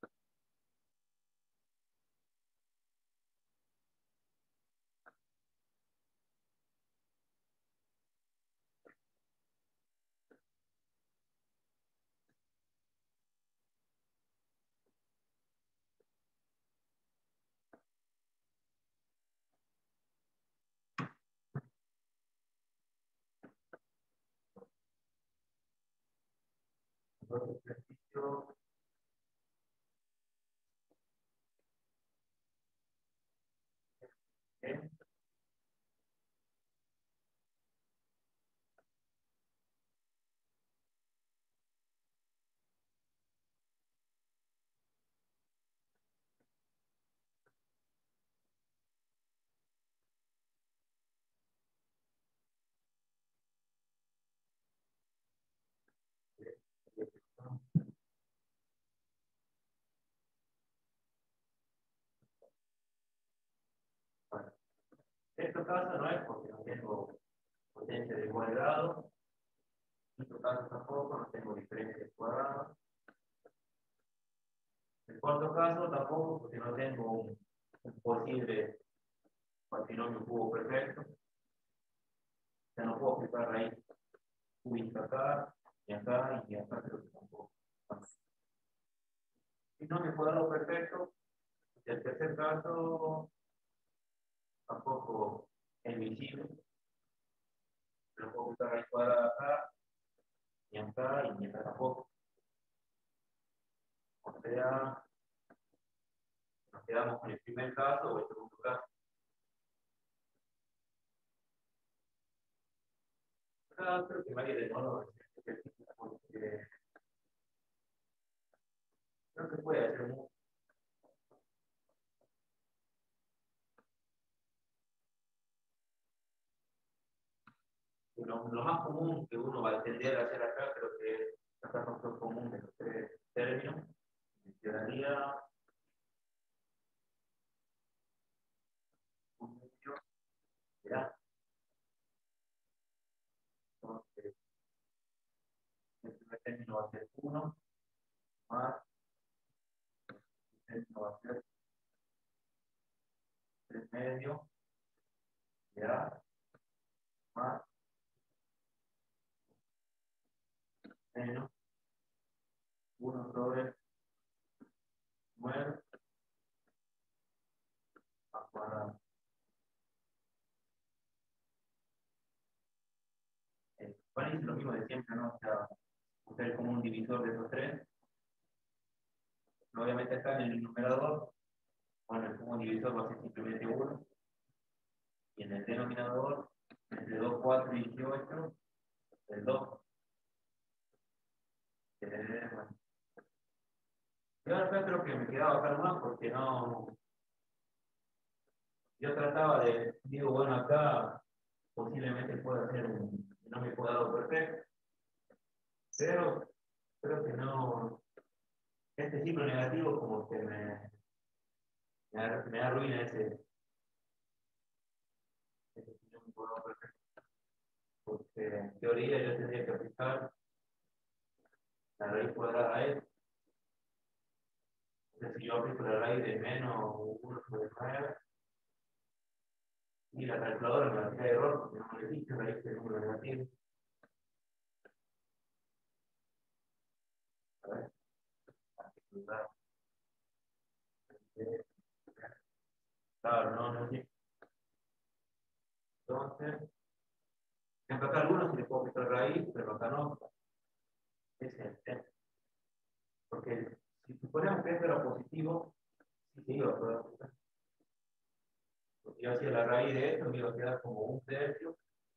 Entonces, ejercicio, ¿eh? caso no es porque no tengo potencia de igual grado. En otro caso tampoco, no tengo diferencia de cuadrado. En el cuarto caso tampoco, porque no tengo un posible cuatrinomio cubo perfecto. O sea, no puedo aplicar raíz cúbica acá, y acá, y acá creo que tampoco. Binomio cuadrado perfecto. Y el tercer caso tampoco es visible. No puedo aplicar raíz cuadrada acá, y ni acá tampoco. O sea, nos quedamos con el primer caso o el segundo caso. Acá creo que vaya de modo porque creo que puede hacer mucho. Lo más común que uno va a tender a hacer acá, creo que es sacar factor común de los tres términos. Me quedaría un medio, ¿ya? Entonces, el primer término va a ser 1 más el término va a ser 3 medio, ¿ya? Más menos 1 sobre 9 al cuadrado. Bueno, es lo mismo de siempre, ¿no? O sea, usar el común divisor de esos tres. Obviamente acá en el numerador, bueno, el común divisor va a ser simplemente 1. Y en el denominador, entre 2, 4 y 18, el 2. Bueno. Yo acá creo que me quedaba acá nomás porque no. Yo trataba de, digo, bueno, acá posiblemente pueda hacer no me pueda dar perfecto, pero creo que no. Este ciclo negativo como que me arruina ese ciclo no puedo dar perfecto. Porque en teoría yo tendría que aplicar la raíz cuadrada a esto. Entonces, si yo aplico la raíz de menos 1 sobre 9, y la calculadora me va a tirar error porque no me dice raíz de número negativo. A ver, claro, no sé. Entonces, acá algunos se le puede aplicar raíz, pero acá no. Ese es el tema. Porque si suponemos que esto era positivo, sí se iba a poder aplicar. Porque yo hacía la raíz de esto, me iba a quedar como 1/3.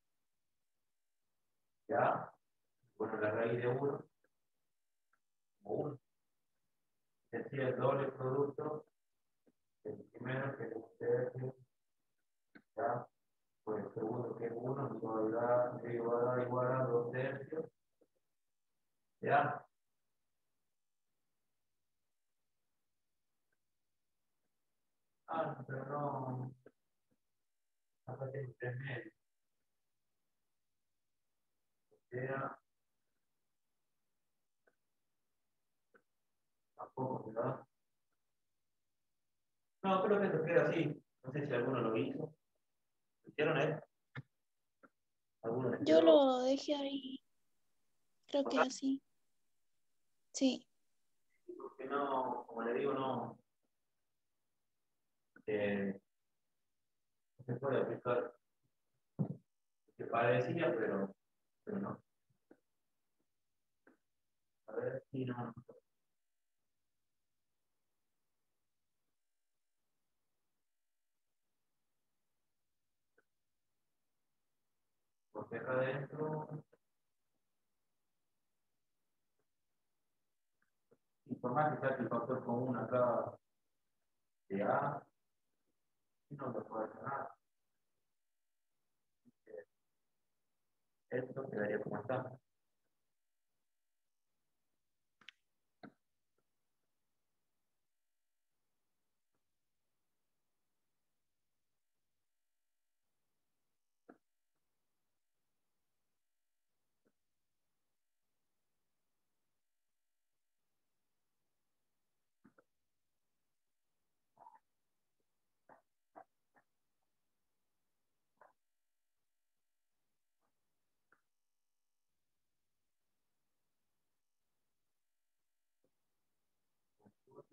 Ya, bueno, la raíz de 1, como 1. Decía el doble producto, el primero que es 1/3, ya, pues el segundo que es 1, me va a dar igual a 2/3, ya. Pero no, acá tengo 3 medios, ya, tampoco, ¿verdad? No, creo que esto queda así. No sé si alguno lo hizo. ¿Lo hicieron esto? ¿Alguno les Yo quedó? lo dejé ahí, creo que así. Sí. Porque no, como le digo, no, no se puede aplicar. Se parecía, pero no. A ver si no. Porque acá adentro, y por más que saque el factor común acá de A, no se puede hacer nada. Esto quedaría como está.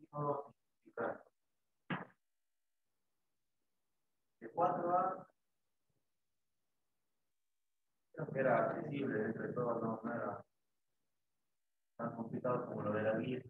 último, simplificar. De 4A, creo que era accesible dentro de todo, no era tan complicado como lo de la guía.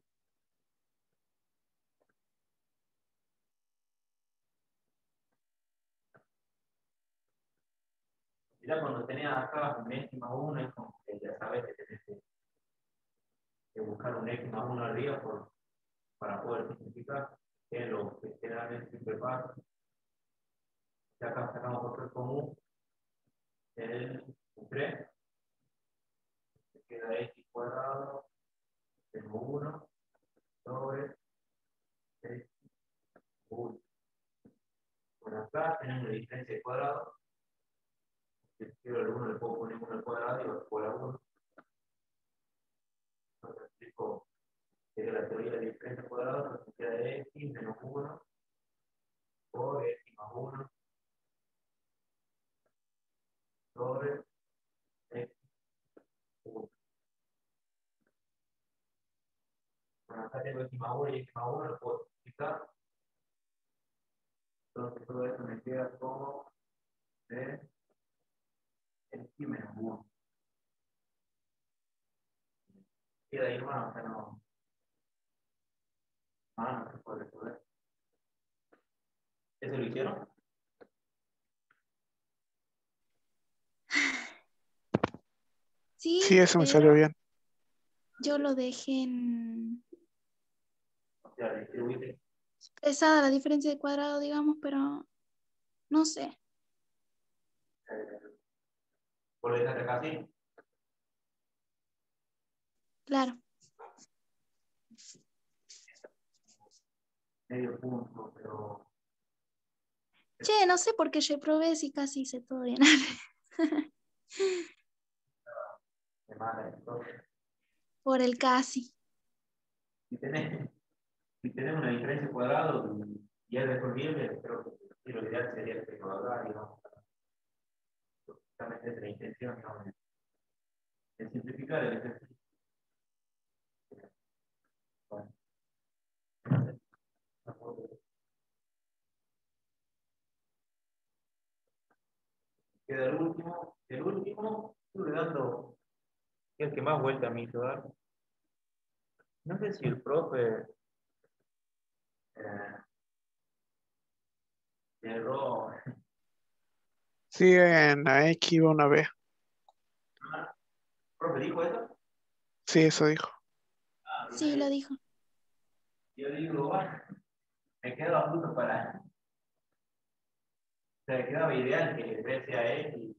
Ya cuando tenías acá un X más 1, es como que ya sabes que tenés que buscar un X más 1 arriba para poder simplificar, que es lo que generalmente siempre pasa. Y acá sacamos factor común, el 3, que queda X cuadrado, tengo 1, sobre X, 1. Bueno, acá tenemos la diferencia de cuadrado. Si quiero el 1, le puedo poner 1 al cuadrado y lo por a 1. Entonces explico que la teoría de la diferencia de cuadrado nos queda de X menos 1 por X más 1 sobre X, 1. Bueno, acá tengo X más 1 y X más 1, lo puedo simplificar. Entonces todo esto me queda como de X menos 1. Queda ahí nomás, o sea, no. No se puede resolver. ¿Eso lo hicieron? Sí, Sí, eso me pero salió bien. yo lo dejé en O sea, distribuiste. pesada la diferencia de cuadrado, digamos, pero no sé. ¿Por lo dejaste acá así? Claro. Medio punto, pero Che, no sé por qué reprobé si casi hice todo bien. de mala. Entonces, Por el casi. si tenés, si tenés una diferencia de cuadrado y es resolvible, creo que sí, lo ideal sería que lo haga, digamos. Justamente es la intención, ¿no? De simplificar el ejercicio. Bueno, queda el último. El último, estuve dando, es el que más vuelta me hizo dar. No sé si el profe eh, erró. Sí, en la X iba una B. ¿El profe dijo eso? Sí, eso dijo. Sí, lo dijo. Yo digo, bueno, me quedo a punto para. O sea, quedaba ideal que B sea X y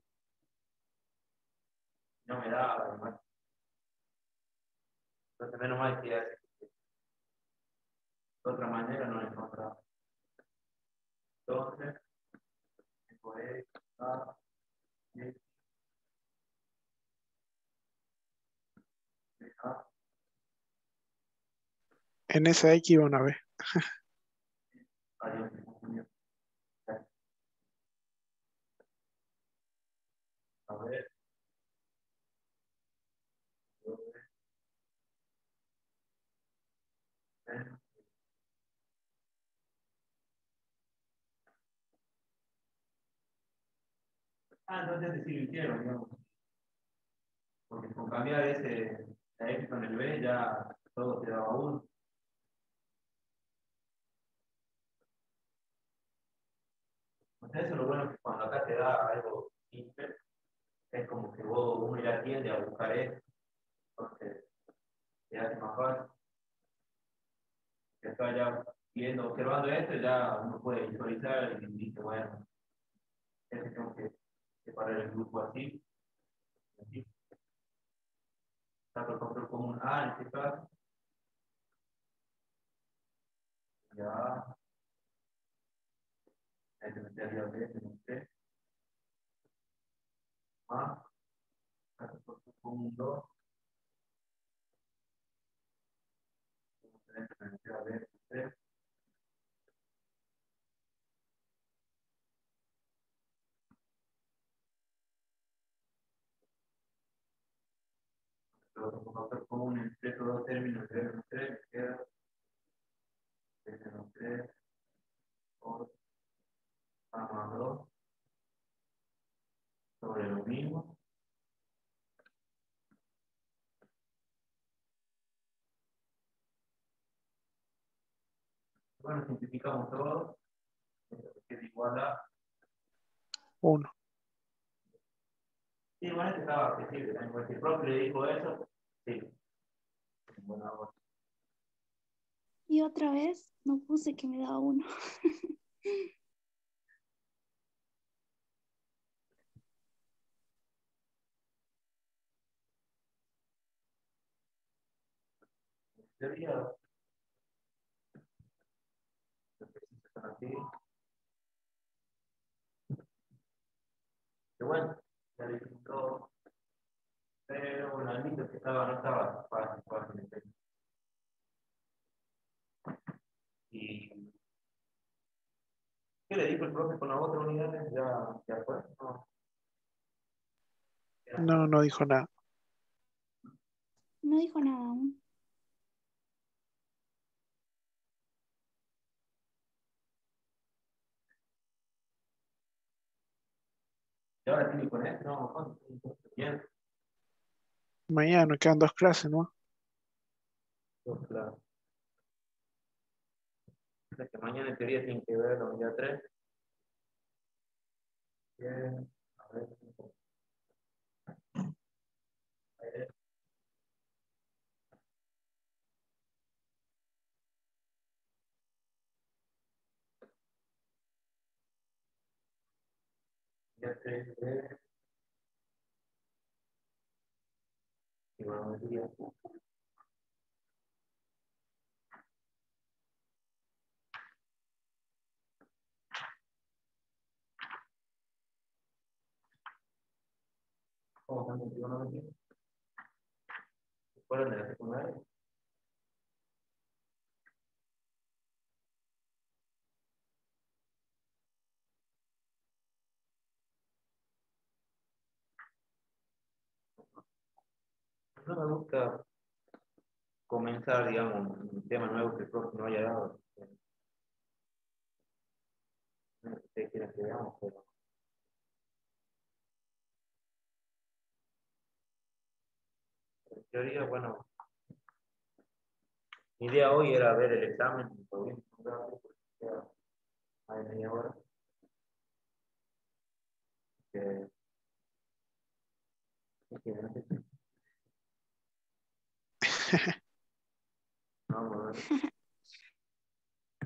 no me daba, además. Entonces, menos mal que hace de otra manera no lo encontraba. Entonces, tengo X, A, X, A, En esa X iba una B. adiós, me confundí. A ver, entonces sí lo hicieron, digamos. Porque con cambiar la X con el B ya todo te daba 1. Entonces eso es lo bueno que cuando acá te da algo simple, es como que uno ya tiende a buscar esto, entonces te hace más fácil. Que está ya viendo, observando esto, ya uno puede visualizar y dice, bueno, tengo que separar el grupo así, así. Saco el control común A en este caso, ya, ahí se metería B, se mete, más, saco el control común 2, se mete a B, 3. Luego como factor común entre estos dos términos de menos 3, queda Bueno, simplificamos todo. Esto es igual a. 1. Sí, bueno, este estaba accesible también, porque el profe le dijo eso. Sí. Bueno, ahora. Y otra vez no puse que me daba 1. En teoría, los ejercicios son así. Que bueno, ya le dijimos todo. Pero bueno, el mito que estaba, no estaba fácil. Y ¿qué le dijo el profe con las otras unidades? Ya fue. No. No, no dijo nada. No dijo nada aún. Y ahora tiene con esto, no, ¿cuánto? Bien, Mañana nos quedan 2 clases, ¿no? pues claro. O sea que mañana en teoría tienen que ver la unidad 3. Bien, a ver. A ver, unidad 3, y bueno, ¿cómo están en trigonometría? ¿Fueron de la secundaria? No me gusta comenzar, digamos, un tema nuevo que el profe no haya dado. No sé si ustedes quieren que veamos, pero en teoría, bueno, mi idea hoy era ver el examen, todo bien, porque queda más de media hora. Que, no sé si- vamos a ver.